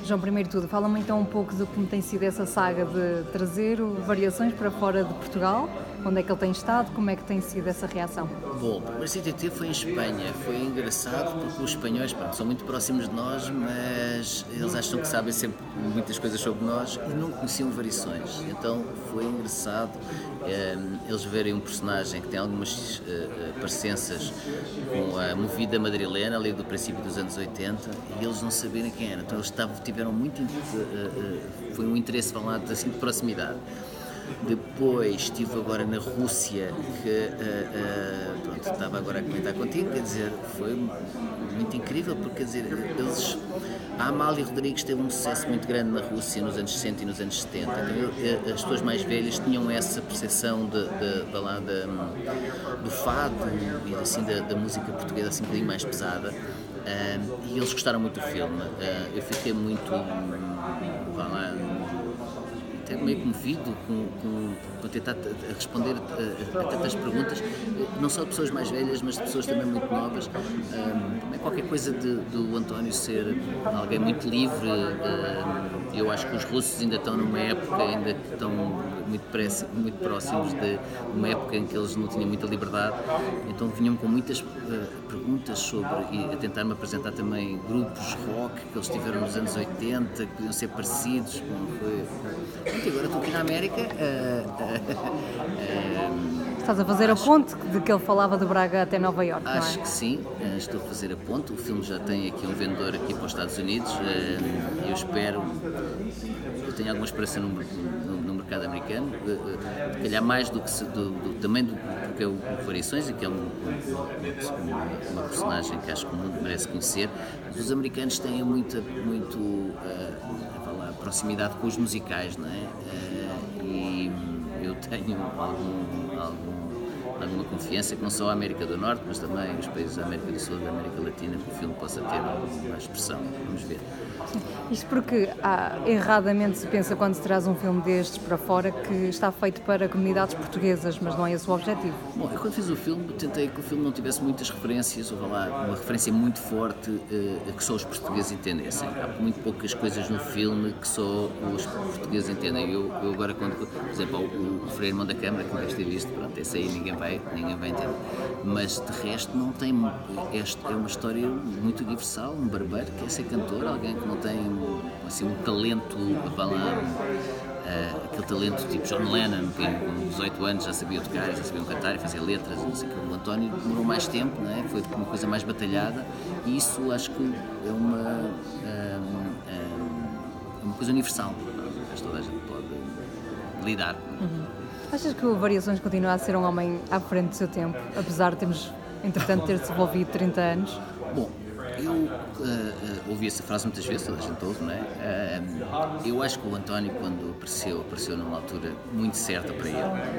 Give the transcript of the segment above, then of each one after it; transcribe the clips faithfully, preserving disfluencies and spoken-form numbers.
João, primeiro de tudo, fala-me então um pouco de como tem sido essa saga de trazer o Variações para fora de Portugal, onde é que ele tem estado, como é que tem sido essa reação? Bom, o primeiro sítio que teve foi em Espanha. Foi engraçado porque os espanhóis, pronto, são muito próximos de nós, mas eles acham que sabem sempre muitas coisas sobre nós e não conheciam Variações. Então foi engraçado eh, eles verem um personagem que tem algumas eh, parecenças com a movida madrilena ali do princípio dos anos oitenta e eles não saberem quem era. Então eles estavam, tiveram muito, eh, eh, foi um interesse falado assim de proximidade. Depois estive agora na Rússia, que uh, uh, pronto, estava agora a comentar contigo, quer dizer, foi muito incrível, porque quer dizer, eles, a Amália Rodrigues teve um sucesso muito grande na Rússia nos anos sessenta e nos anos setenta, então, as pessoas mais velhas tinham essa percepção de, de, de, lá, de, do fado e assim, da, da música portuguesa assim um bocadinho mais pesada, uh, e eles gostaram muito do filme. Uh, eu fiquei muito, vá lá, meio comovido com, com, com tentar responder a, a tantas perguntas, não só de pessoas mais velhas, mas de pessoas também muito novas. Um, qualquer coisa de, do António ser alguém muito livre. Um, eu acho que os russos ainda estão numa época, ainda estão muito, pressa, muito próximos de uma época em que eles não tinham muita liberdade, então vinham com muitas uh, perguntas sobre, e a tentar-me apresentar também grupos rock que eles tiveram nos anos oitenta, que podiam ser parecidos, como foi. E agora estou aqui na América. Uh, uh, uh, Estás a fazer acho, a ponte de que ele falava de Braga até Nova Iorque, não é? Acho que sim, uh, estou a fazer a ponte. O filme já tem aqui um vendedor aqui para os Estados Unidos. Uh, eu espero, eu tenho alguma esperança no, no, no mercado americano, uh, uh, se calhar mais do que se, do, do, também do que é o, o Variações, e que é um, uma, uma personagem que acho que o mundo merece conhecer. Os americanos têm muita, muito. Uh, proximidade com os musicais, não é? Uh, e eu tenho algum, algum, alguma confiança que não só a América do Norte, mas também os países da América do Sul e da América Latina, que o filme possa ter alguma expressão. Vamos ver. Isto porque ah, erradamente se pensa, quando se traz um filme destes para fora, que está feito para comunidades portuguesas, mas não é esse o objetivo. Bom, eu quando fiz o filme tentei que o filme não tivesse muitas referências, ou lá, uma referência muito forte uh, que só os portugueses entendessem. Há muito poucas coisas no filme que só os portugueses entendem. Eu, eu agora, quando, por exemplo, o, o Freire Mão da Câmara, que deves ter visto, pronto, esse aí ninguém vai, ninguém vai entender. Mas de resto não tem, este é uma história muito universal, um barbeiro que quer ser cantor, alguém que não tem assim, um talento, vá lá, uh, aquele talento tipo John Lennon, que com dezoito anos já sabia tocar, já sabia cantar e fazer letras, não sei o que. O António demorou mais tempo, não é? Foi uma coisa mais batalhada, e isso acho que é uma, um, um, uma coisa universal, que toda a gente pode lidar. Uhum. Achas que o Variações continua a ser um homem à frente do seu tempo, apesar de termos, entretanto, ter desenvolvido trinta anos? Bom, eu uh, uh, ouvi essa frase muitas vezes, toda a gente ouve, não é? Uh, eu acho que o António, quando apareceu, apareceu numa altura muito certa para ele.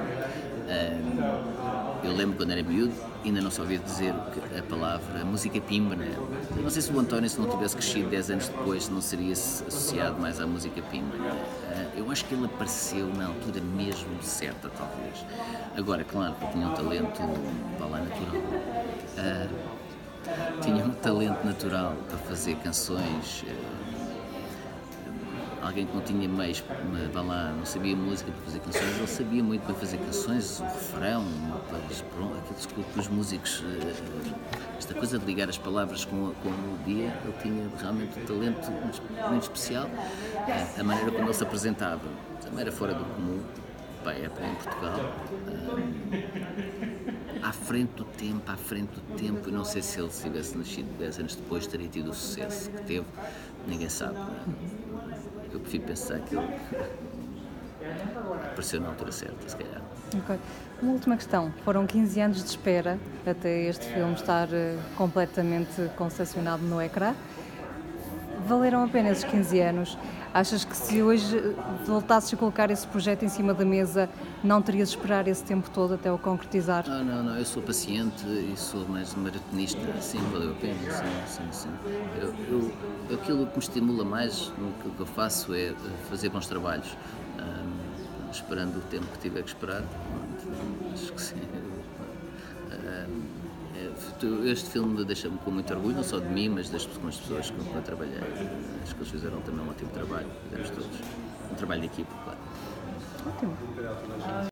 Uh, eu lembro quando era miúdo, ainda não só ouvia dizer a palavra música pimba, né? Eu não sei se o António, se não tivesse crescido dez anos depois, não seria associado mais à música pimba. Né? Eu acho que ele apareceu na altura mesmo certa, talvez. Agora, claro, que tinha um talento, vá lá, natural. Uh, tinha um talento natural para fazer canções. Uh, alguém que não tinha meios, vá lá, não sabia música para fazer canções, ele sabia muito para fazer canções, o refrão, aqueles que os músicos, esta coisa de ligar as palavras com a, com a melodia, ele tinha realmente um talento muito especial. A maneira como ele se apresentava também era fora do comum, para a época em Portugal. À frente do tempo, à frente do tempo, eu não sei se ele se tivesse nascido dez anos depois teria tido o sucesso que teve, ninguém sabe. Eu prefiro pensar que ele apareceu na altura certa, se calhar. Okay. Uma última questão. Foram quinze anos de espera até este filme estar uh, completamente concepcionado no ecrã. Valeram a pena esses quinze anos? Achas que se hoje voltasses a colocar esse projeto em cima da mesa, não terias de esperar esse tempo todo até o concretizar? Não, não, não. Eu sou paciente e sou mais maratonista. Sim, valeu a pena. Sim, sim, sim. Eu, eu, aquilo que me estimula mais no que eu faço é fazer bons trabalhos. Um, esperando o tempo que tiver que esperar. Acho que sim. Um, este filme deixa-me com muito orgulho, não só de mim, mas das, com as pessoas com quem eu trabalhei. Acho que eles fizeram também um ótimo trabalho, fizemos todos um trabalho de equipe, claro. Ótimo.